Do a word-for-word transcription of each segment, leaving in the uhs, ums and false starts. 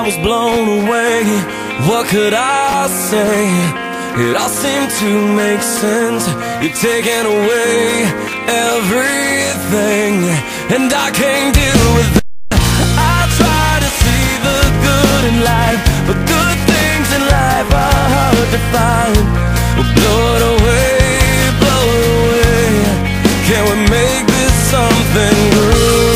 I was blown away. What could I say? It all seemed to make sense. You're taking away everything, and I can't deal with that. I try to see the good in life, but good things in life are hard to find. Blow it away, blow it away. Can we make this something good?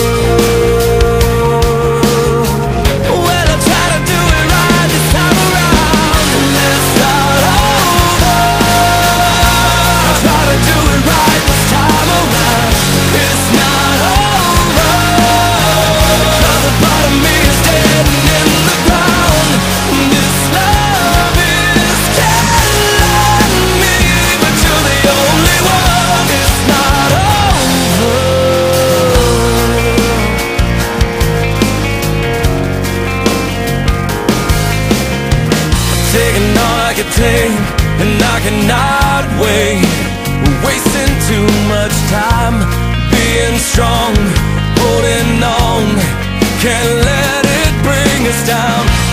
Taking all I can take, and I cannot wait. We're wasting too much time being strong, holding on. Can't let it bring us down.